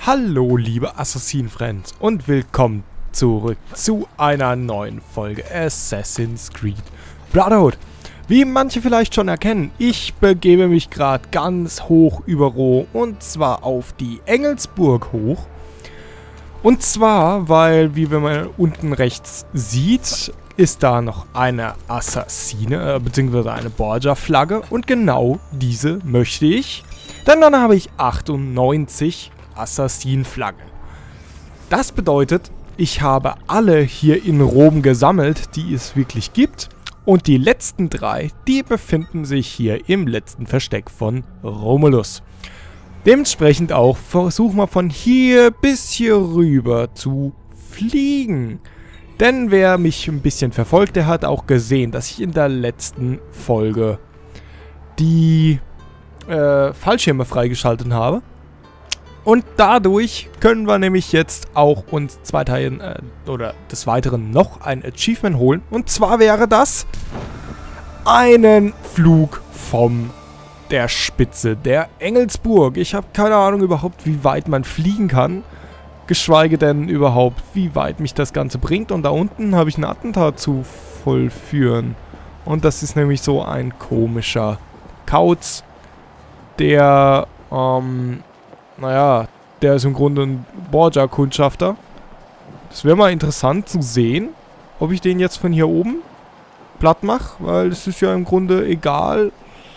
Hallo liebe Assassin-Friends und willkommen zurück zu einer neuen Folge Assassin's Creed Brotherhood. Wie manche vielleicht schon erkennen, ich begebe mich gerade ganz hoch über Rom und zwar auf die Engelsburg hoch. Und zwar, weil, wie man unten rechts sieht, ist da noch eine Assassine, beziehungsweise eine Borgia-Flagge und genau diese möchte ich. Denn dann habe ich 98 Assassin-Flaggen. Das bedeutet, ich habe alle hier in Rom gesammelt, die es wirklich gibt. Und die letzten 3, die befinden sich hier im letzten Versteck von Romulus. Dementsprechend auch versuchen wir von hier bis hier rüber zu fliegen. Denn wer mich ein bisschen verfolgt, der hat auch gesehen, dass ich in der letzten Folge die Fallschirme freigeschaltet habe. Und dadurch können wir nämlich jetzt auch uns oder des Weiteren noch ein Achievement holen. Und zwar wäre das einen Flug von der Spitze der Engelsburg. Ich habe keine Ahnung überhaupt, wie weit man fliegen kann. Geschweige denn überhaupt, wie weit mich das Ganze bringt. Und da unten habe ich ein Attentat zu vollführen. Und das ist nämlich so ein komischer Kauz, der, naja, der ist im Grunde ein Borgia-Kundschafter. Das wäre mal interessant zu sehen, ob ich den jetzt von hier oben platt mache, weil es ist ja im Grunde egal,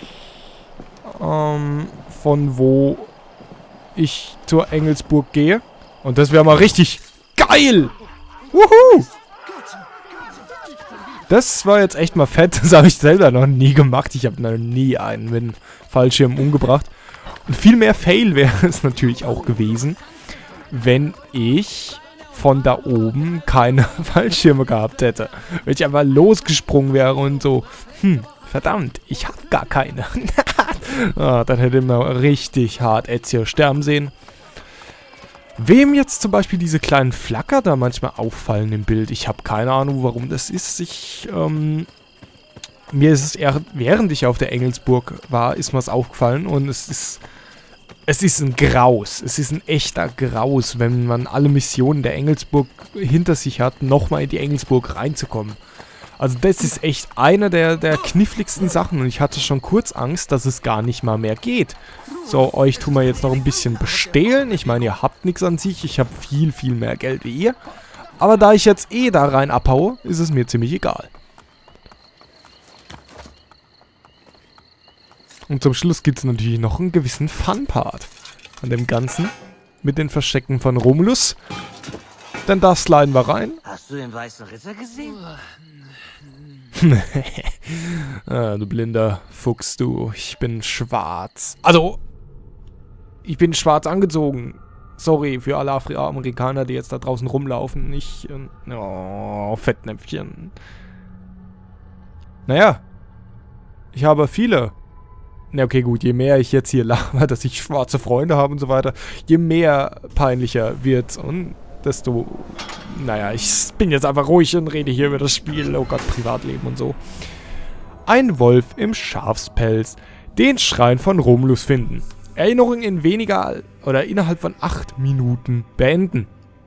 von wo ich zur Engelsburg gehe. Und das wäre mal richtig geil! Wuhu! Das war jetzt echt mal fett. Das habe ich selber noch nie gemacht. Ich habe noch nie einen mit einem Fallschirm umgebracht. Und viel mehr Fail wäre es natürlich auch gewesen, wenn ich von da oben keine Fallschirme gehabt hätte. Wenn ich einfach losgesprungen wäre und so, verdammt, ich habe gar keine. Dann hätte man richtig hart Ezio sterben sehen. Wem jetzt zum Beispiel diese kleinen Flacker da manchmal auffallen im Bild, ich habe keine Ahnung, warum das ist. Mir ist es eher, während ich auf der Engelsburg war, ist mir es aufgefallen und es ist ein Graus. Es ist ein echter Graus, wenn man alle Missionen der Engelsburg hinter sich hat, nochmal in die Engelsburg reinzukommen. Also das ist echt eine der kniffligsten Sachen und ich hatte schon kurz Angst, dass es gar nicht mal mehr geht. So, euch tun wir jetzt noch ein bisschen bestehlen. Ich meine, ihr habt nichts an sich. Ich habe viel, viel mehr Geld wie ihr. Aber da ich jetzt da rein abhaue, ist es mir ziemlich egal. Und zum Schluss gibt es natürlich noch einen gewissen Fun-Part an dem Ganzen. Mit den Verstecken von Romulus. Denn da sliden wir rein. Hast du den Weißen Ritter gesehen? Du blinder Fuchs, du. Ich bin schwarz. Also, ich bin schwarz angezogen. Sorry für alle Amerikaner, die jetzt da draußen rumlaufen. Fettnäpfchen. Naja. Ich habe viele. Na okay, gut, je mehr ich jetzt hier laber, dass ich schwarze Freunde habe und so weiter, je mehr peinlicher wird's und desto... Naja, ich bin jetzt einfach ruhig und rede hier über das Spiel. Oh Gott, Privatleben und so. Ein Wolf im Schafspelz. Den Schrein von Romulus finden. Erinnerung in innerhalb von 8 Minuten beenden.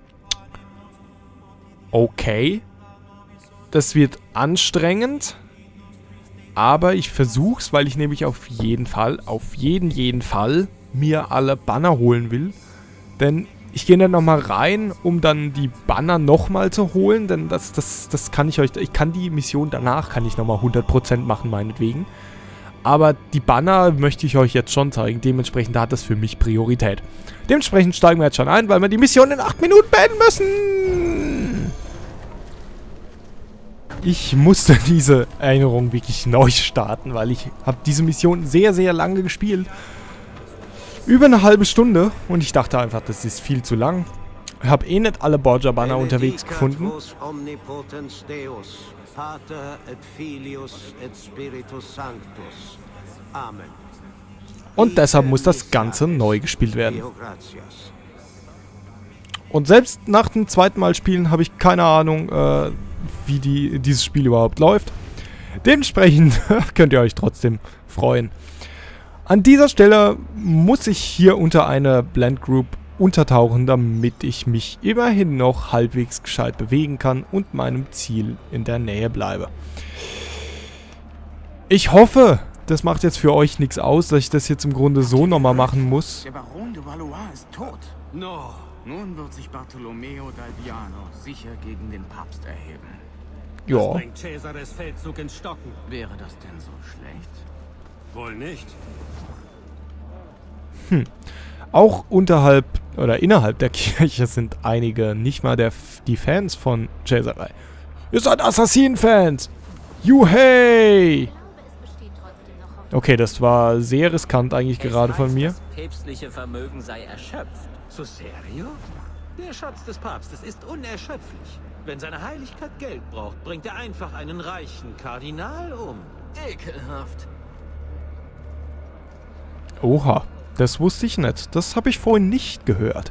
Okay. Das wird anstrengend. Aber ich versuch's, weil ich nämlich auf jeden Fall mir alle Banner holen will. Denn ich gehe dann nochmal rein, um dann die Banner nochmal zu holen. Denn das kann ich kann die Mission danach, kann ich nochmal 100% machen, meinetwegen. Aber die Banner möchte ich euch jetzt schon zeigen. Dementsprechend hat das für mich Priorität. Dementsprechend steigen wir jetzt schon ein, weil wir die Mission in 8 Minuten beenden müssen. Ich musste diese Erinnerung wirklich neu starten, weil ich habe diese Mission sehr, sehr lange gespielt. Über eine halbe Stunde und ich dachte einfach, das ist viel zu lang. Ich habe nicht alle Borgia-Banner unterwegs gefunden. Und deshalb muss das Ganze neu gespielt werden. Und selbst nach dem zweiten Mal spielen habe ich keine Ahnung, wie dieses Spiel überhaupt läuft. Dementsprechend könnt ihr euch trotzdem freuen. An dieser Stelle muss ich hier unter eine Blend Group untertauchen, damit ich mich immerhin noch halbwegs gescheit bewegen kann und meinem Ziel in der Nähe bleibe. Ich hoffe, das macht jetzt für euch nichts aus, dass ich das jetzt im Grunde so nochmal machen muss. Der Baron de Valois ist tot. No. Nun wird sich Bartolomeo d'Alviano sicher gegen den Papst erheben. Das Ja, bringt Cesares Feldzug ins Stocken. Wäre das denn so schlecht? Wohl nicht. auch unterhalb oder innerhalb der Kirche sind einige nicht mal die Fans von Cesare. Ihr seid Assassinen-Fans! Juhey! Okay, das war sehr riskant eigentlich gerade von mir. Das päpstliche Vermögen sei erschöpft. So serio? Der Schatz des Papstes ist unerschöpflich. Wenn seine Heiligkeit Geld braucht, bringt er einfach einen reichen Kardinal um. Ekelhaft. Oha, das wusste ich nicht. Das habe ich vorhin nicht gehört.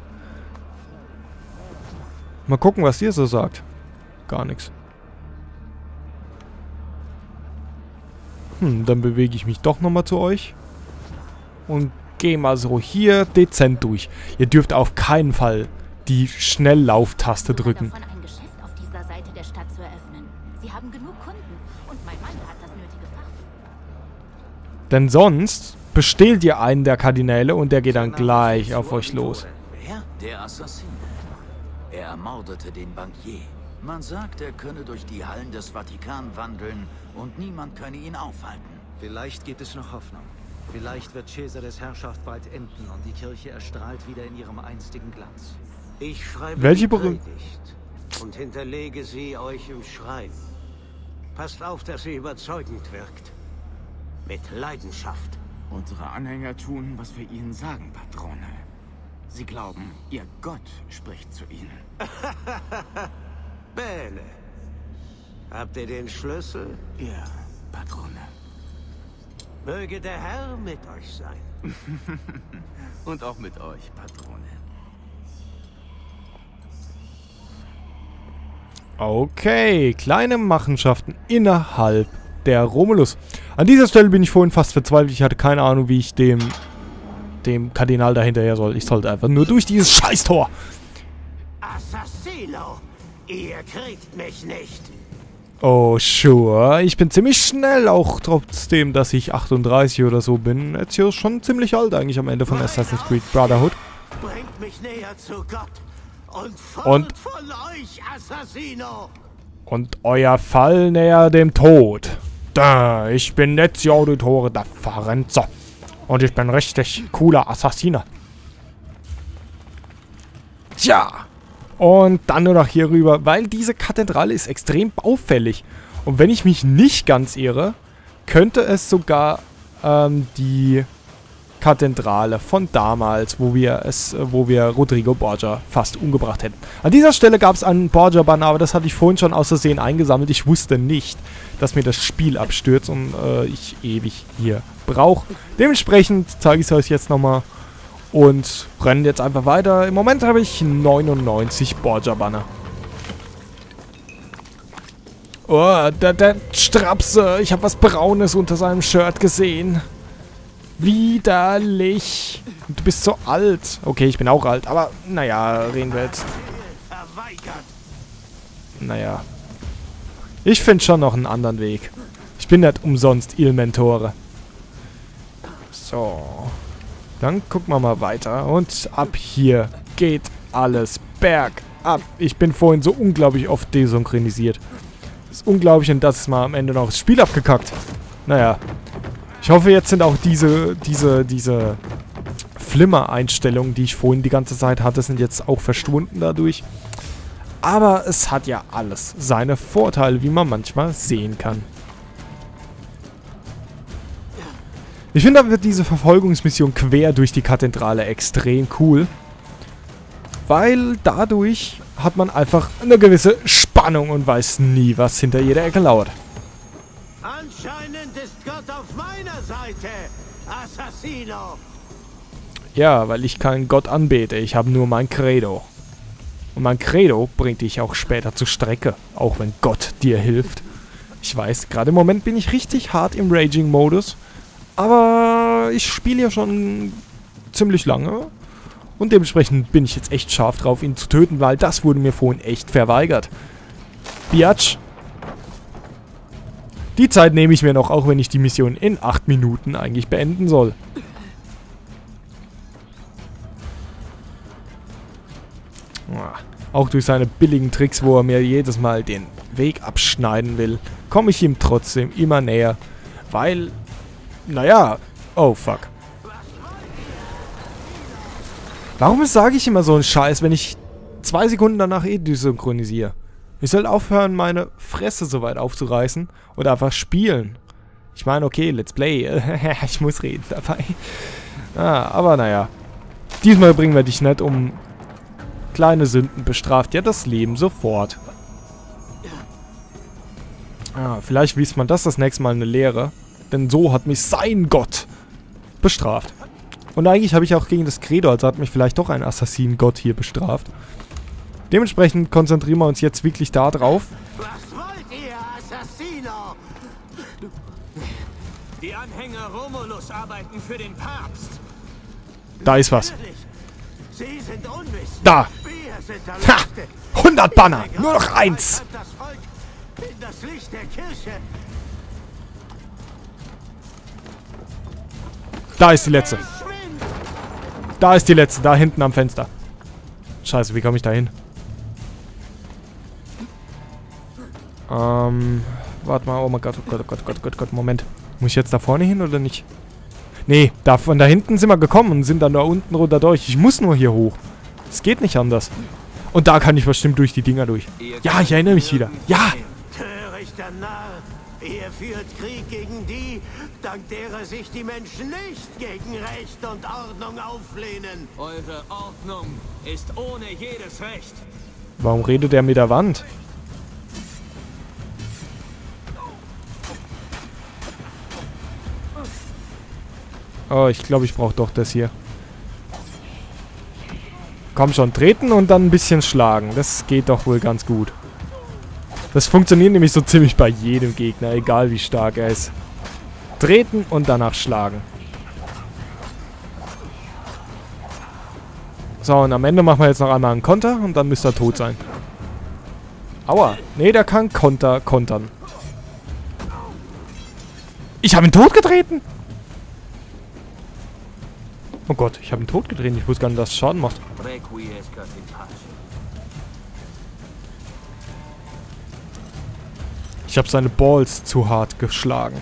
Mal gucken, was ihr so sagt. Gar nichts. Dann bewege ich mich doch nochmal zu euch. Und gehe mal so hier dezent durch. Ihr dürft auf keinen Fall die Schnelllauftaste drücken. Davon, ein Geschäft auf dieser Seite der Stadt zu eröffnen. Sie haben genug Kunden und mein Mann hat das nötige Fachwissen. Denn sonst bestehlt ihr einen der Kardinäle und der geht dann gleich auf euch los. Wer? Der Assassine. Er ermordete den Bankier. Man sagt, er könne durch die Hallen des Vatikan wandeln und niemand könne ihn aufhalten. Vielleicht gibt es noch Hoffnung. Vielleicht wird Cesares Herrschaft bald enden und die Kirche erstrahlt wieder in ihrem einstigen Glanz. Ich schreibe Welche die berühmt- Predigt und hinterlege sie euch im Schrein. Passt auf, dass sie überzeugend wirkt. Mit Leidenschaft. Unsere Anhänger tun, was wir ihnen sagen, Patrone. Sie glauben, ihr Gott spricht zu ihnen. Bene. Habt ihr den Schlüssel? Ja, Patrone. Möge der Herr mit euch sein. Und auch mit euch, Patrone. Okay, kleine Machenschaften innerhalb der Romulus. An dieser Stelle bin ich vorhin fast verzweifelt. Ich hatte keine Ahnung, wie ich dem Kardinal dahinterher soll. Ich sollte einfach nur durch dieses Scheißtor. Assassino! Ihr kriegt mich nicht! Oh, sure. Ich bin ziemlich schnell, auch trotzdem, dass ich 38 oder so bin. Ezio ist schon ziemlich alt eigentlich am Ende von Assassin's Creed Brotherhood. Bringt mich näher zu Gott! Und Und- von euch, Assassino! Und euer Fall näher dem Tod. Da, ich bin Ezio Auditore da Farenzo. Und ich bin richtig cooler Assassiner. Tja. Und dann nur noch hier rüber, weil diese Kathedrale ist extrem baufällig. Und wenn ich mich nicht ganz irre, könnte es sogar die Kathedrale von damals, wo wir Rodrigo Borgia fast umgebracht hätten. An dieser Stelle gab es einen Borgia-Banner, aber das hatte ich vorhin schon aus Versehen eingesammelt. Ich wusste nicht, dass mir das Spiel abstürzt und ich ewig hier brauche. Dementsprechend zeige ich es euch jetzt nochmal und rennen jetzt einfach weiter. Im Moment habe ich 99 Borgia-Banner. Oh, der Strapse. Ich habe was Braunes unter seinem Shirt gesehen. Widerlich. Du bist so alt. Okay, ich bin auch alt, aber naja, reden wir jetzt. Verweigert! Naja. Ich finde schon noch einen anderen Weg. Ich bin nicht umsonst Il Mentore. So. Dann gucken wir mal weiter. Und ab hier geht alles bergab. Ich bin vorhin so unglaublich oft desynchronisiert. Das ist unglaublich und das ist mal am Ende noch das Spiel abgekackt. Naja. Ich hoffe, jetzt sind auch diese Flimmer-Einstellungen, die ich vorhin die ganze Zeit hatte, sind jetzt auch verschwunden dadurch. Aber es hat ja alles seine Vorteile, wie man manchmal sehen kann. Ich finde, da wird diese Verfolgungsmission quer durch die Kathedrale extrem cool. Weil dadurch hat man einfach eine gewisse Spannung und weiß nie, was hinter jeder Ecke lauert. Anscheinend ist Gott auf meiner Seite, Assassino! Ja, weil ich keinen Gott anbete. Ich habe nur mein Credo. Und mein Credo bringt dich auch später zur Strecke. Auch wenn Gott dir hilft. Ich weiß, gerade im Moment bin ich richtig hart im Raging-Modus. Aber ich spiele ja schon ziemlich lange. Und dementsprechend bin ich jetzt echt scharf drauf, ihn zu töten, weil das wurde mir vorhin echt verweigert. Biatch. Die Zeit nehme ich mir noch, auch wenn ich die Mission in 8 Minuten eigentlich beenden soll. Auch durch seine billigen Tricks, wo er mir jedes Mal den Weg abschneiden will, komme ich ihm trotzdem immer näher. Weil, naja, oh fuck. Warum sage ich immer so einen Scheiß, wenn ich 2 Sekunden danach desynchronisiere? Ich soll aufhören, meine Fresse so weit aufzureißen oder einfach spielen. Ich meine, okay, let's play. Ich muss reden dabei. Aber naja. Diesmal bringen wir dich nicht um kleine Sünden, bestraft ja das Leben sofort. Vielleicht wies man das nächste Mal eine Lehre. Denn so hat mich sein Gott bestraft. Und eigentlich habe ich auch gegen das Credo, also hat mich vielleicht doch ein Assassinen-Gott hier bestraft. Dementsprechend konzentrieren wir uns jetzt wirklich da drauf. Was wollt ihr, Assassino? Die Anhänger Romulus arbeiten für den Papst. Da ist was. Sie sind unwissend. Da! Wir sind der Ha! Letzte. 100 Banner! Nur noch 1! Das Volk in das Licht der Kirche. Da ist die letzte. Da ist die letzte. Da hinten am Fenster. Scheiße, wie komme ich da hin? Warte mal. Oh mein Gott, oh Gott, oh Gott, oh Gott, oh Gott, oh Gott, Moment. Muss ich jetzt da vorne hin oder nicht? Nee, von da hinten sind wir gekommen und sind dann da unten runter durch. Ich muss nur hier hoch. Es geht nicht anders. Und da kann ich bestimmt durch die Dinger durch. Ja, ich erinnere mich wieder. Ja! Törichter Narr, ihr führt Krieg gegen die, dank derer sich die Menschen nicht gegen Recht und Ordnung auflehnen. Eure Ordnung ist ohne jedes Recht. Warum redet er mit der Wand? Oh, ich glaube, ich brauche doch das hier. Komm schon, treten und dann ein bisschen schlagen. Das geht doch wohl ganz gut. Das funktioniert nämlich so ziemlich bei jedem Gegner, egal wie stark er ist. Treten und danach schlagen. So, und am Ende machen wir jetzt noch einmal einen Konter und dann müsste er tot sein. Aua. Nee, der kann kontern. Ich habe ihn totgetreten! Oh Gott, ich habe ihn totgetreten. Ich wusste gar nicht, dass es Schaden macht. Ich habe seine Balls zu hart geschlagen.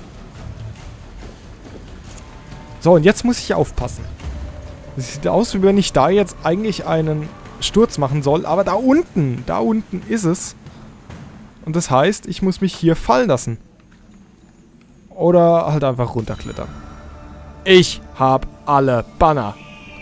So, und jetzt muss ich aufpassen. Es sieht aus, wie wenn ich da jetzt eigentlich einen Sturz machen soll. Aber da unten ist es. Und das heißt, ich muss mich hier fallen lassen. Oder halt einfach runterklettern. Ich habe alle Banner.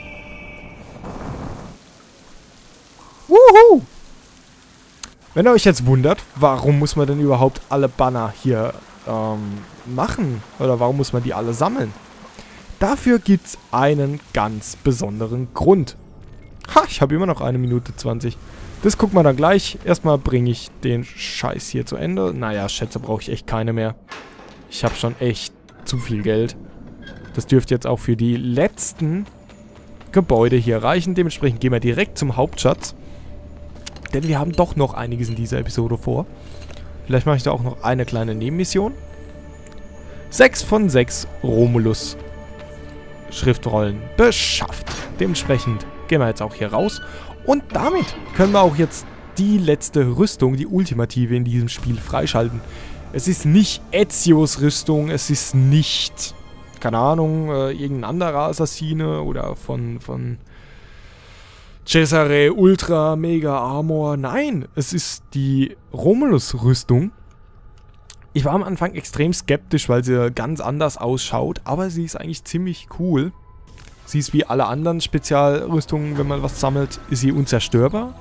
Wuhu! Wenn ihr euch jetzt wundert, warum muss man denn überhaupt alle Banner hier machen? Oder warum muss man die alle sammeln? Dafür gibt es einen ganz besonderen Grund. Ha, ich habe immer noch 1 Minute 20. Das gucken wir dann gleich. Erstmal bringe ich den Scheiß hier zu Ende. Naja, Schätze brauche ich echt keine mehr. Ich habe schon echt zu viel Geld. Das dürfte jetzt auch für die letzten Gebäude hier reichen. Dementsprechend gehen wir direkt zum Hauptschatz. Denn wir haben doch noch einiges in dieser Episode vor. Vielleicht mache ich da auch noch eine kleine Nebenmission. 6 von 6 Romulus Schriftrollen beschafft. Dementsprechend gehen wir jetzt auch hier raus. Und damit können wir auch jetzt die letzte Rüstung, die ultimative in diesem Spiel freischalten. Es ist nicht Ezios Rüstung, es ist nicht, keine Ahnung, irgendein anderer Assassine oder von Cesare Ultra Mega Armor. Nein, es ist die Romulus-Rüstung. Ich war am Anfang extrem skeptisch, weil sie ganz anders ausschaut, aber sie ist eigentlich ziemlich cool. Sie ist wie alle anderen Spezialrüstungen, wenn man was sammelt, ist sie unzerstörbar.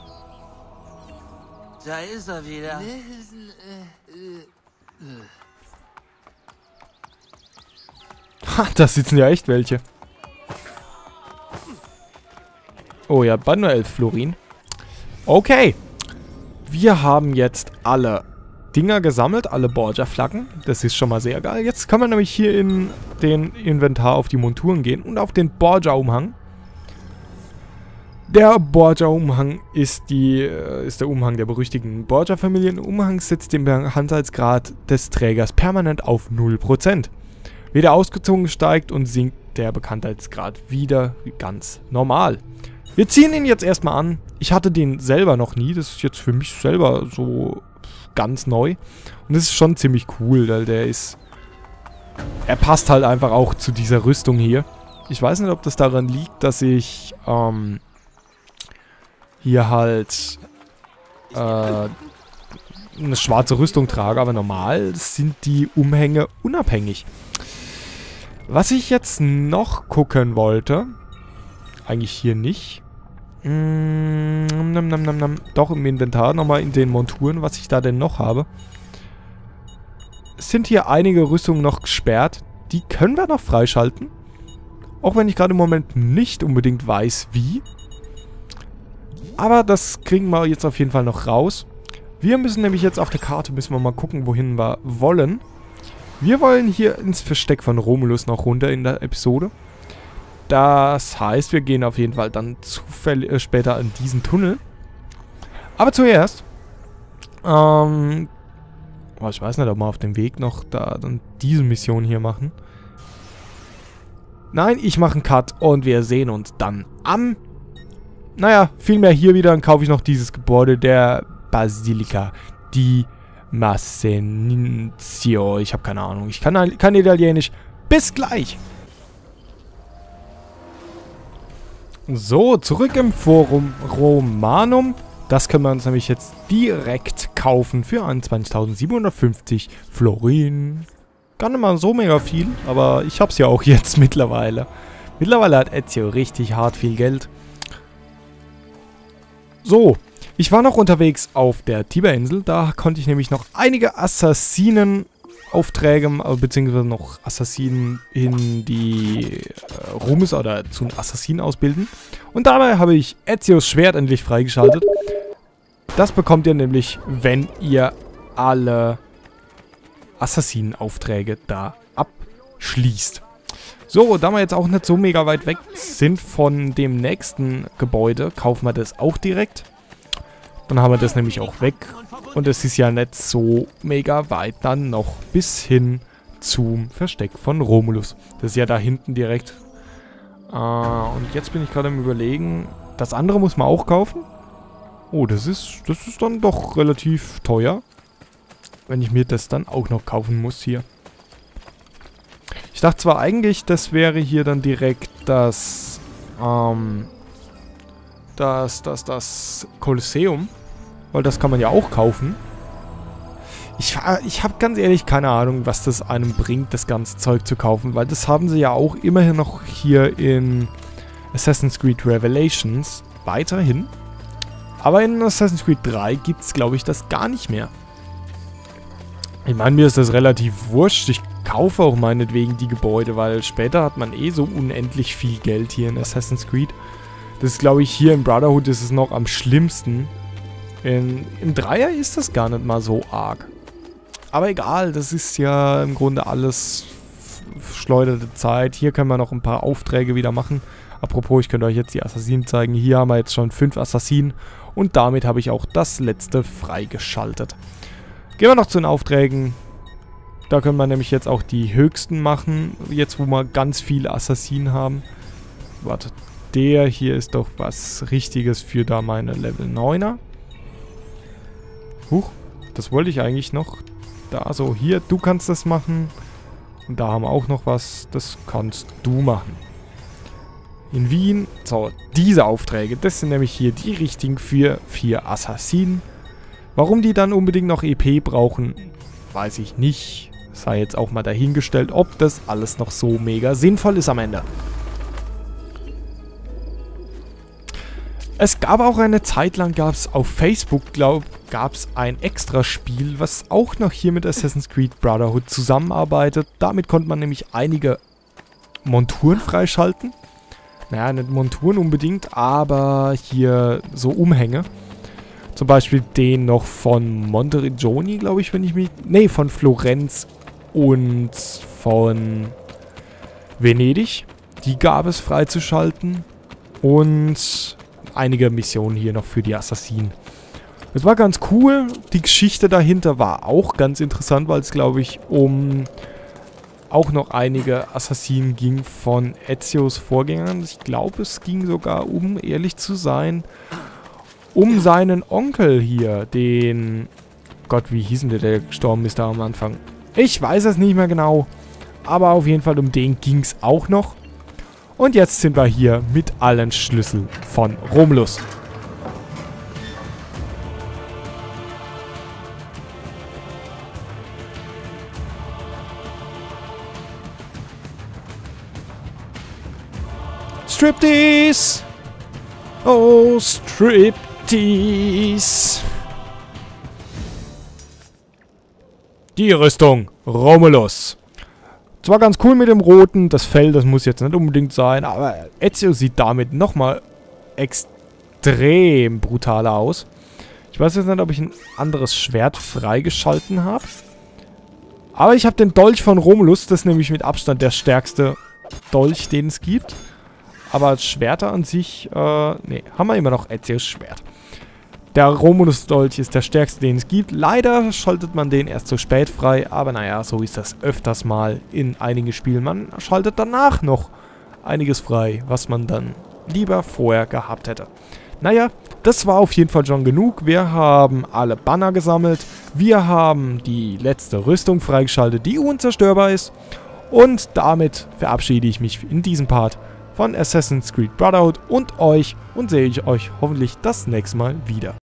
Da ist er wieder. Ha, da sitzen ja echt welche. Oh ja, bei nur 11 Florin. Okay. Wir haben jetzt alle Dinger gesammelt, alle Borgia-Flaggen. Das ist schon mal sehr geil. Jetzt kann man nämlich hier in den Inventar auf die Monturen gehen und auf den Borgia-Umhang. Der Borgia-Umhang ist der Umhang der berüchtigten Borgia-Familie. Ein Umhang setzt den Bekanntheitsgrad des Trägers permanent auf 0%. Weder ausgezogen steigt und sinkt der Bekanntheitsgrad wieder ganz normal. Wir ziehen ihn jetzt erstmal an. Ich hatte den selber noch nie. Das ist jetzt für mich selber so ganz neu. Und das ist schon ziemlich cool, weil er passt halt einfach auch zu dieser Rüstung hier. Ich weiß nicht, ob das daran liegt, dass ich hier halt eine schwarze Rüstung trage, aber normal sind die Umhänge unabhängig. Was ich jetzt noch gucken wollte, eigentlich hier nicht. Doch im Inventar, nochmal in den Monturen, was ich da denn noch habe. Es sind hier einige Rüstungen noch gesperrt. Die können wir noch freischalten. Auch wenn ich gerade im Moment nicht unbedingt weiß, wie. Aber das kriegen wir jetzt auf jeden Fall noch raus. Wir müssen nämlich jetzt auf der Karte, müssen wir mal gucken, wohin wir wollen. Wir wollen hier ins Versteck von Romulus noch runter in der Episode. Das heißt, wir gehen auf jeden Fall dann später in diesen Tunnel. Aber zuerst, ich weiß nicht, ob wir auf dem Weg noch da dann diese Mission hier machen. Nein, ich mache einen Cut und wir sehen uns dann naja, vielmehr hier wieder, dann kaufe ich noch dieses Gebäude der Basilica di Massenizio. Ich habe keine Ahnung, ich kann kein Italienisch. Bis gleich! So, zurück im Forum Romanum. Das können wir uns nämlich jetzt direkt kaufen für 21.750 Florin. Gar nicht mal so mega viel, aber ich hab's ja auch jetzt mittlerweile. Mittlerweile hat Ezio richtig hart viel Geld. So, ich war noch unterwegs auf der Tiberinsel. Da konnte ich nämlich noch einige Assassinenaufträge, beziehungsweise noch Assassinen in die Ruhmes- oder zu einem Assassinen ausbilden. Und dabei habe ich Ezios Schwert endlich freigeschaltet. Das bekommt ihr nämlich, wenn ihr alle Assassinenaufträge da abschließt. So, da wir jetzt auch nicht so mega weit weg sind von dem nächsten Gebäude, kaufen wir das auch direkt. Dann haben wir das nämlich auch weg. Und es ist ja nicht so mega weit dann noch bis hin zum Versteck von Romulus. Das ist ja da hinten direkt. Und jetzt bin ich gerade am Überlegen, das andere muss man auch kaufen. Oh, das ist dann doch relativ teuer. Wenn ich mir das dann auch noch kaufen muss hier. Ich dachte zwar eigentlich, das wäre hier dann direkt das Kolosseum. Weil das kann man ja auch kaufen. Ich habe ganz ehrlich keine Ahnung, was das einem bringt, das ganze Zeug zu kaufen. Weil das haben sie ja auch immerhin noch hier in Assassin's Creed Revelations weiterhin. Aber in Assassin's Creed 3 gibt es, glaube ich, das gar nicht mehr. Ich meine, mir ist das relativ wurscht. Ich kaufe auch meinetwegen die Gebäude, weil später hat man eh so unendlich viel Geld hier in Assassin's Creed. Das ist, glaube ich, hier im Brotherhood ist es noch am schlimmsten. Im Dreier ist das gar nicht mal so arg. Aber egal, das ist ja im Grunde alles verschleuderte Zeit. Hier können wir noch ein paar Aufträge wieder machen. Apropos, ich könnte euch jetzt die Assassinen zeigen. Hier haben wir jetzt schon 5 Assassinen. Und damit habe ich auch das letzte freigeschaltet. Gehen wir noch zu den Aufträgen. Da können wir nämlich jetzt auch die höchsten machen. Jetzt, wo wir ganz viele Assassinen haben. Warte, der hier ist doch was Richtiges für da meine Level 9er. Huch, das wollte ich eigentlich noch. Da, so, hier, du kannst das machen. Und da haben wir auch noch was. Das kannst du machen. In Wien. So, diese Aufträge, das sind nämlich hier die richtigen für 4 Assassinen. Warum die dann unbedingt noch EP brauchen, weiß ich nicht. Sei jetzt auch mal dahingestellt, ob das alles noch so mega sinnvoll ist am Ende. Es gab auch eine Zeit lang, gab es auf Facebook, gab es ein Extra-Spiel, was auch noch hier mit Assassin's Creed Brotherhood zusammenarbeitet. Damit konnte man nämlich einige Monturen freischalten. Naja, nicht Monturen unbedingt, aber hier so Umhänge. Zum Beispiel den noch von Monteriggioni, glaube ich, wenn ich mich... Nee, von Florenz und von Venedig. Die gab es freizuschalten. Und einige Missionen hier noch für die Assassinen. Es war ganz cool. Die Geschichte dahinter war auch ganz interessant, weil es, glaube ich, um auch noch einige Assassinen ging von Ezios Vorgängern. Ich glaube, es ging sogar um, ehrlich zu sein, um seinen Onkel hier, den... Gott, wie hieß denn der gestorben ist da am Anfang? Ich weiß es nicht mehr genau. Aber auf jeden Fall um den ging es auch noch. Und jetzt sind wir hier mit allen Schlüsseln von Romulus. Striptease! Oh, Striptease! Die Rüstung Romulus. Zwar ganz cool mit dem Roten, das Fell, das muss jetzt nicht unbedingt sein, aber Ezio sieht damit nochmal extrem brutaler aus. Ich weiß jetzt nicht, ob ich ein anderes Schwert freigeschalten habe. Aber ich habe den Dolch von Romulus, das ist nämlich mit Abstand der stärkste Dolch, den es gibt. Aber Schwerter an sich, nee, haben wir immer noch Ezios Schwert. Der Romulus-Dolch ist der stärkste, den es gibt. Leider schaltet man den erst zu spät frei. Aber naja, so ist das öfters mal in einigen Spielen. Man schaltet danach noch einiges frei, was man dann lieber vorher gehabt hätte. Naja, das war auf jeden Fall schon genug. Wir haben alle Banner gesammelt. Wir haben die letzte Rüstung freigeschaltet, die unzerstörbar ist. Und damit verabschiede ich mich in diesem Part von Assassin's Creed Brotherhood und euch und sehe ich euch hoffentlich das nächste Mal wieder.